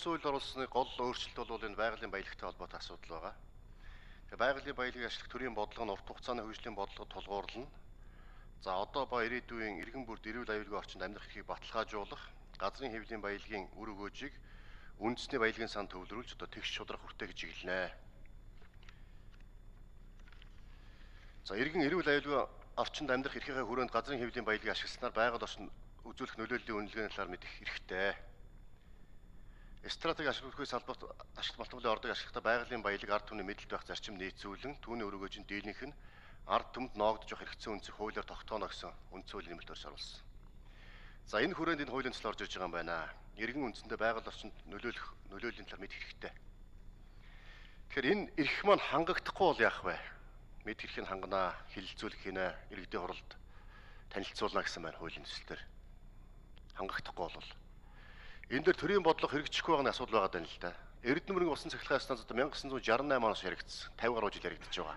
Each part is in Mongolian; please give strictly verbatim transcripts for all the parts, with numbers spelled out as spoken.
суульд оруулсны гол өөрчлөлт бол энэ байгалийн баялагтай холбоотой асуудал байгаа. Тэгээ байгалийн баялагийг ашиглах төрийн бодлого нь урт хугацааны хөгжлийн бодлогод тулгуурлана. За одоо ба ирээдүйн иргэн бүрд эрүүл аюулгүй орчинд амьдрах эрхийг баталгаажуулах, газрын хэвлийн баялагын үр өгөөжийг үндэсний баялагын сан төвлөрүүлж одоо тэгш шударга хүртээх чиглэлнэ. За иргэн эрүүл аюулгүй орчинд амьдрах эрхийнхээ хүрээнд газрын хэвлийн баялагийг ашигласнаар байгаль орчинд үзүүлэх нөлөөллийн үнэлгээний талаар мэдэх хэрэгтэй. Стратеги ашиглахын салбарт ашигт малтгуулын ордыг ашиглахдаа байгалийн баялаг ард түмний мэдэлд байх зарчим нийцүүлэн түүний үр өгөөжийн дийлэнх нь ард түмэнд ноогдож явах хэрэгцээ үнцийг хуулиар тогтооно гэсэн үндсэн хуулийн нэмэлт орж оруулсан. За энэ хүрээнд энэ хуулийн төсөл орж ирж байгаа юм байна. Иргэн үндсэндээ байгаль орчинд нөлөөлөх нөлөөллийн талаар мэдэх хэрэгтэй. Тэгэхээр энэ эрх маань хангагдахгүй бол яах вэ? Мэд эрхийг ханганаа, хилэлцүүлэх хийнэ, иргэдийн хуралд танилцуулна гэсэн байна хуулийн төсөлтөр. Хангагдахгүй бол энэ дээр төрийн бодлого хэрэгжихгүй байгаа асуудал байгаа даа л да. Эрдэнэ мөргийн усан цахилгаан станцад 천구 сарсанжаасман оноос яригдсан. пятьдесят гаруй жил яригдж байгаа.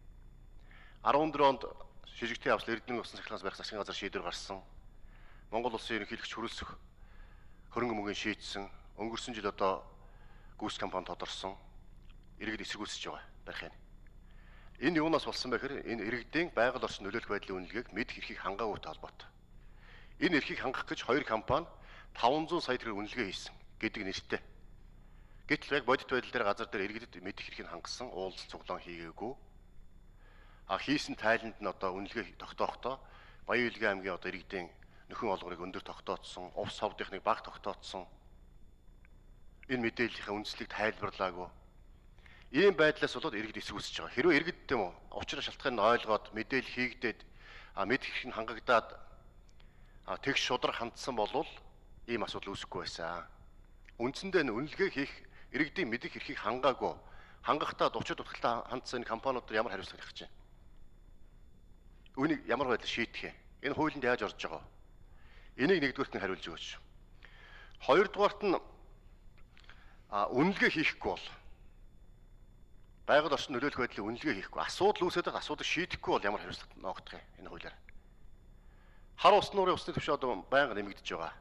арван дөрөв онд шижигтэй авсал Эрдэнэ усан цахилгаанаас барих засгийн газар шийдвэр гарсан. Монгол улсын ерөнхийлөгч хөрөлсөх хөрөнгө мөнгөний шийдсэн. Өнгөрсөн жил одоо гүйс компани тодорсон. Иргэд эсэргүүцэж байгаа барихын. Энэ юунаас болсон бэ гэхээр энэ иргэдийн байгаль орчин нөлөөлөх байдлын үнэлгээг мэд эрхийг хангаагүйтэй холбоотой. Энэ эрхийг хангах гэж хоёр компани таван зуун сая төгрөг үнэлгээ хийсэн гэдэг нэртэй. Гэтэл яг бодит байдал дээр газар дээр иргэдэд мэдэх эрхийг хангасан уулзалт цуглаан хийгээгүй. А хийсэн тайланд нь одоо үнэлгээ тогтоохдоо Баян-Илгийн аймгийн одоо иргэдийн нөхөн олгорыг өндөр тогтооцсон, увс совдынхныг бага тогтооцсон. Энэ мэдээллийнхээ үндслийг тайлбарлаагүй. Ийм байдлаас болоод иргэд эсвүүсэж байгаа. Хэрвээ иргэд тийм үү учир шалтгааныг ойлгоод мэдээлэл хийгдээд а мэдэх эрх нь хангагдаад а тэгш шудраг хандсан болвол ийм асуудал үүсэхгүй байсан. Үндсэндээ энэ үнэлгээ хийх иргэдийн мэдих эрхийг хангаагүй. Хангахдаа дучид дутагтаа хандсан энэ компаниуд ямар хариуцлага гаргаж байна? Үүнийг ямар байдлаар шийдэх юм? Энэ хуулинд яаж орж байгаа? Энийг нэгдүгээрт нь хариулж өгөөч. Хоёрдугаарт нь а үнэлгээ хийхгүй бол байгаль орчин нөлөөлөх байдлыг үнэлгээ хийхгүй. Асуудал үүсээд байгаа асуудал шийдэхгүй бол ямар хариуцлага ноогдох юм энэ хуулиар? Хар ус нуурын усны түвшин одоо байнга нэмэгдэж байгаа.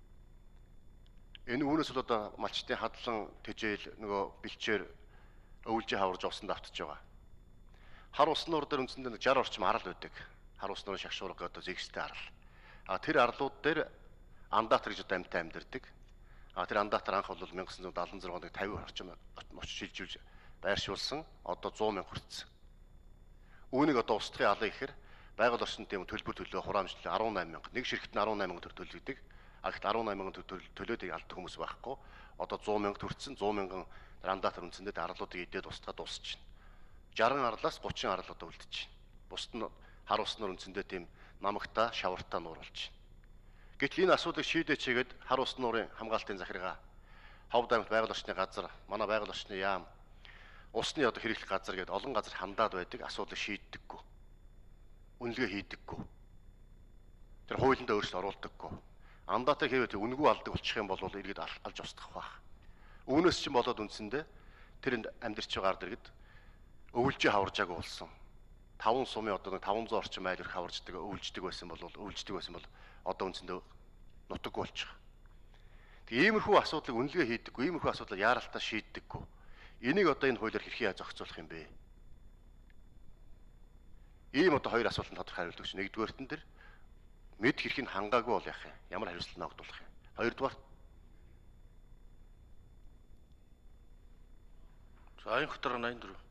Энэ үүнээс бол одоо малчтын хадлан тэжээл нөгөө бэлчээр өвлжээ хаварж усанд автж байгаа. Хар ус нуур дээр үндсэндээ шестьдесят орчим арал байдаг. Хар ус нуурын шагшуурга одоо зэгстэй арал. А тэр арлууд дээр андатар гэж одоо амьтаа амьдардаг. А тэр андатар анх бол 천구 сарсанжаасман онд пятьдесят орчим ноч шилжүүлж байршуулсан. Одоо сто мянга хүрсэн. Үүнийг одоо устгахын алын ихээр байгаль орчинд тийм төлбөр төлөө хураамжлал арван найман мянга. Нэг ширхт нь арван найман мянга төгрөг төлөгдөг. А гэтэл арван найман мянга төлөөдөг алт хүмүүс байхгүй. Одоо сто мянга төрсөн сто мянган андатар үндсэндээ арлуудыг идээд устгаад дуусчихна. шарган арлаас гучин арал одоо үлдчихэв. Бусд нь хар уснаар үндсэндээ тийм намагтаа, шавартаа нуур болж байна. Гэтэл энэ асуудлыг шийдэж чигээд хар ус нуурын хамгаалтын захиргаа, Ховд аймагт байгаль орчны газар, манай байгаль орчны яам, усны одоо хэрэглэх газар гэдэг олон газар хандаад байдаг асуудлыг шийддэггүй. Үнэлгээ хийдэггүй. Тэр хуулиндаа өөрчлөлт оруулдаггүй. Андатаа хийвэл үнэгүй алдаг болчих юм бол иргэд алж устгах байх. Үүнээс чинь болоод үндсэндээ тэрэнд амьдарч байгаа ард иргэд өвлжээ хаваржаагүй болсон. таван сумын одоо таван зуун орчим айл өрх хаварждаг, өвлждэг байсан бол өвлждэг байсан бол одоо үндсэндээ нутаггүй болчих. Тэгээ иймэрхүү асуудлыг үнэлгээ хийдэггүй, иймэрхүү асуудлыг яаралтаа шийддэггүй. Энийг одоо энэ хуулиар хэрхэн яаж зохицуулах юм бэ? Ийм одоо хоёр асуултанд тодорхой хариулт өгч. Нэгдүгээртэн дээр мэд хэрхийг хангаагүй бол яах юм? Ямар хариуцлага ногдуулах юм? Хоёрдугаар За айн хотор восемьдесят четыре.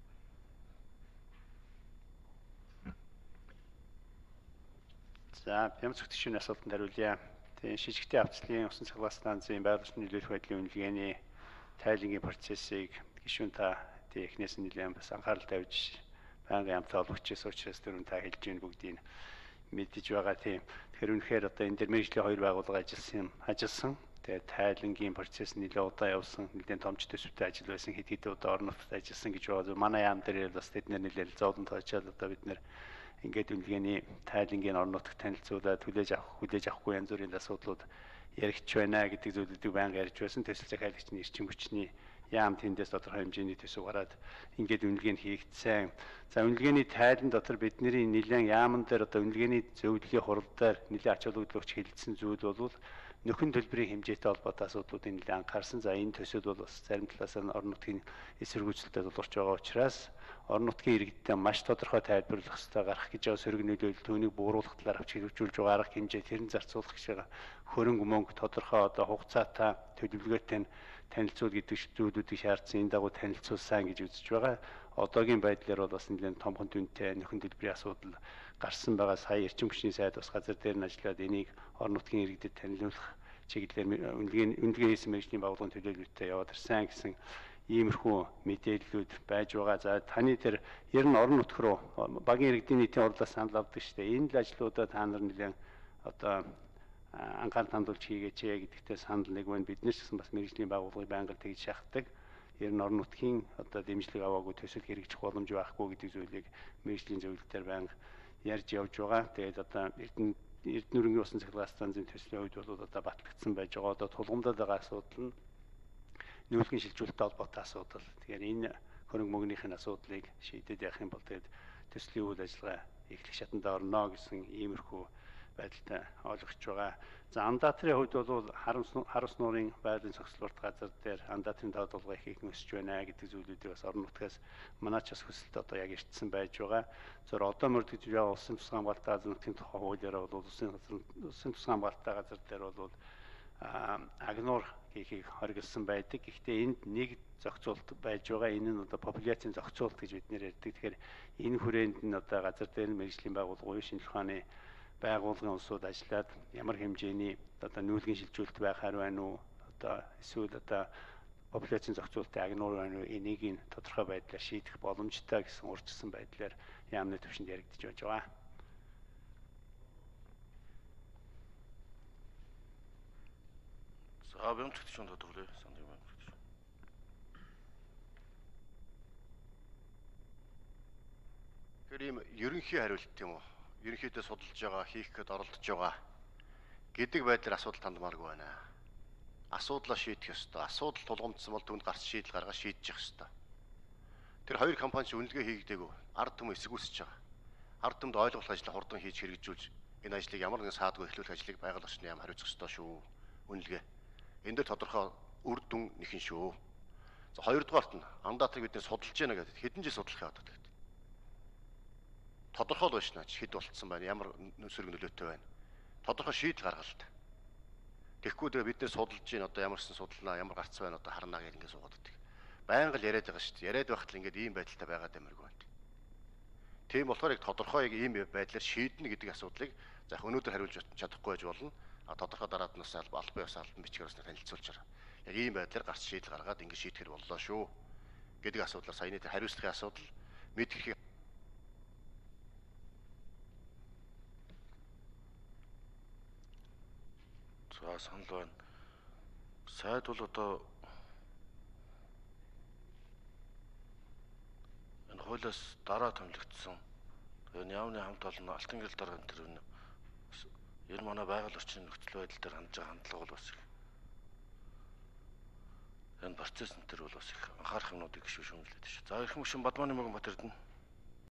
За Пямцогт шинэ асуултанд хариулъя. Тэгээ шижигтэй авцлын усан цахилгаан станцын байгаль орчны нөлөөлөх байдлын үнэлгээний тайлангийн процессыг гишүүн та технээс нэлээд бас анхаарал тавьж байнгын амттай холбогчээс учраас түрүүн та хэлж гин бүгдийг мэдэж байгаа тийм. Тэгэхээр үнэхээр одоо энэ дэр мэргэжлийн хоёр байгууллага ажилласан ажилласан. Тэгээ тайлангийн процесс нэлээд удаа явсан, нэлээд томч төсөвтэй ажил байсан, хэд хэдэн удаа орон нутгад ажилласан гэж байгаа. Манай яам дээр бас тэднэр нэлээд зовлон тоочоод одоо бид нэр ингээд үнэлгээний тайлангийн орон нутагт танилцуулаад хүлээж авах, хүлээж авахгүй янз бүрийн асуудлууд яригч байна гэдэг зүйлүүдийг байнга ярьж байсан. Төсөл захиалагчны эрчим хүчний яам тэндээс тодорхой хэмжээний төсөв гараад ингээд үнэлгээ нь хийгдсэн. За үнэлгээний тайлан дотор бидний нэлээд яамн дээр одоо үнэлгээний зөвлөлийн хурал дээр нэлээд ач холбогдолч хэлэлцсэн зүйл бол нөхөн төлбөрийн хэмжээтэй холбоотой асуудлуудыг нэлээд анхаарсан. За энэ төсөөд бол бас зарим талаас нь орон нутгийн эсэргүүцэлтэд тулгарч байгаа учраас орон нутгийн иргэдтэй маш тодорхой тайлбарлах хэрэгтэй гарах гэж байгаа сөрөг нөлөөлөл түүнийг бууруулах талаар авч хэрэгжүүлж байгаа арга хэмжээ тэрэн зарцуулах гэж байгаа хөрөнгө мөнгө тодорхой одоо хугацаатай төлөвлөгөөтэй танилцуул гэдэг зүйлүүдийг шаардсан энэ дагуу танилцуулсан гэж үзэж байгаа. Одоогийн байдлаар бол бас нэлээд томхон дүнтэй нөхөн төлбөрийн асуудал гарсан байгаа. Сая эрчим хүчний сайд бас газар дээр нь ажиллаад энийг орон нутгийн иргэдэд таниулах чиглэлээр үнэлгээ үнэлгээ хийсэн мэргэжлийн байгууллагын төлөөлөлтөд яваад ирсэн гэсэн иймэрхүү мэдээллүүд байж байгаа. За таны тэр ер нь орон нутг руу багийн иргэдийн нийтийн урлаас санал авдаг шүү дээ. Энэ л ажлуудаа та нар нэлээд одоо анхаарал хандуулж хийгээч гэдэгтээ санал нэг байна. Биднээс гэсэн бас мэргэжлийн байгууллагыг байнга тэгж шахдаг. Ер нь орон нутгийн одоо дэмжлэг аваагүй төсөл хэрэгжих боломж байхгүй гэдэг зүйлийг мэргэжлийн зөвлөлтөөр байнга ярьж явж байгаа. Тэгээд одоо Эрдэнэ усан цахилгаан станцын төслийн үед бол одоо батлагдсан байж байгаа. Одоо тулгамдаад байгаа асуудал нь нүүлгэн шилжүүлэлттэй холбоотой асуудал. Тэгэхээр энэ хөрөнгө мөнгөнийхний асуудлыг шийдээд явах юм бол тэгээд төслийн үйл ажиллагаа эхлэх шатанд орно гэсэн иймэрхүү байдалтай ойлгож байгаа. За андаатрын хувьд бол харамс нуурын байгалийн зохицолт газар дээр андаатрын тооцоолгоо хийх өсөж байна гэдэг зүйлүүдийг бас орон нутгаас манайч бас хүсэлт одоо яг ирсэн байж байгаа. Зөв одоо мөрдөж байгаа улсын тусгай хамгаалалтын газар нутгийн тухай хуулиараа бол улсын улсын тусгай хамгаалалтын газар дээр бол агнуур хийхийг хориглосон байдаг. Гэхдээ энд нэг зохицуулт байж байгаа. Энэ нь одоо популяцийн зохицуулт гэж бид нэр ярьдаг. Тэгэхээр энэ хүрээнд нь одоо газар дээр нь мэргэжлийн байгууллагын шинжилгээ ухааны байгууллагын улсууд ажиллаад ямар хэмжээний одоо нүүлгэн шилжүүлэлт байхаар байна уу? Одоо эсвэл одоо популяцийн зохицуулалтын агнуур байна уу? Энийг нь тодорхой байдлаар шийдэх боломжтой гэсэн урьдчилсан байдлаар яамны төвшөнд яригдж байж байгаа. За бэмтгэж шунд төглөө санд юм байна. Тэр ийм ерөнхий хариулт юм уу? Ерөнхийдөө судалж байгаа, хийх гээд оролдож байгаа гэдэг байдлаар асуудал тандмааргүй байна. Асуудлаа шийдэх ёстой. Асуудал тулгамдсан бол түнд гарч шийдэл гаргаж шийдэж явах ёстой. Тэр хоёр компани ч үнэлгээ хийгдээгүй. Ард түмэн эсэргүүцэж байгаа. Ард түмэд ойлгох ажлыг хурдан хийж хэрэгжүүлж энэ ажлыг ямар нэгэн саадгүй эхлүүлэх ажлыг байгаль орчны яам хариуцах ёстой шүү. Үнэлгээ. Энэ дээр тодорхой үр дүн нэхэн шүү. За хоёрдугаарт нь андаатрыг бид нэ судалж яана гэдэг хэдэн жил судлах яваад байдаг. Тодорхой л байна ч хэд болцсон байна, ямар сөрөг нөлөөтэй байна. Тодорхой шийдэл гаргалт. Тэгэхгүй тэгээ бид нэр судалж гин одоо ямарсан судалнаа, ямар гарц байна одоо харнаа гэх ингэ суугаад байдаг. Байнга л яриад байгаа шүү дээ. Яриад байхад л ингээд ийм байдалтай байгаад амиргүй байна. Тийм болохоор яг тодорхой яг ийм байдлаар шийднэ гэдэг асуудлыг за өнөөдөр хариулж чадахгүй байж болно. А тодорхой дараад нь бас албан ёс албан бичгээр бас танилцуулж байгаа. Яг ийм байдлаар гарц шийдэл гаргаад ингэ шийдэхэр боллоо шүү гэдэг асуудлаар саяны тэр хариуцлагын асуудал мэдхийг За санал байна. Сайд бол одоо энэ хуулиас дараа томилогдсон. Тэгээ яамны хамт олон алтан гэрэл дарга энэ төр энэ манай байгаль орчны нөхцөл байдал дээр хандж байгаа хандлага бол бас их. Энэ процесс энэ төр бол бас их анхаарах юмнуудыг гişүү шүүмжлээд шүү. За их мөшин Бадманы мөгөн Бат Эрдэнэ.